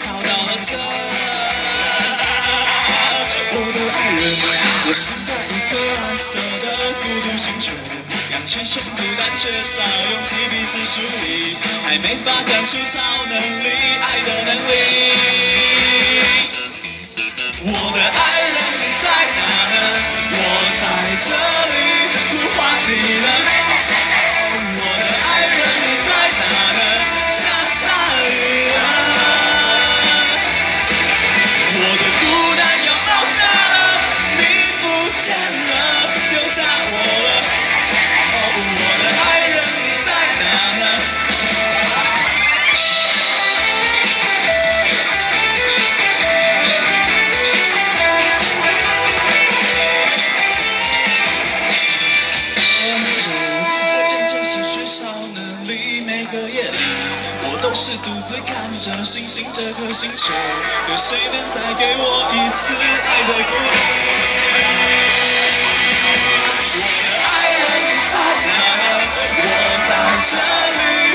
跑到了这。我的爱人，我生在一颗蓝色的孤独星球，羊群生子但缺少勇气，彼此疏离，还没发展出超能力，爱的能力。我的爱人，你在哪呢？我在这里呼唤你呢。我的爱人，你在哪呢？下大雨了，我的孤单要爆炸了，你不见了，留下我了。我的爱人，你在哪呢？我渐渐失去超能力，每个夜里我都是独自看着星星这颗星球，有谁能再给我一次爱的鼓励？我的爱人，你在哪呢？我在这里。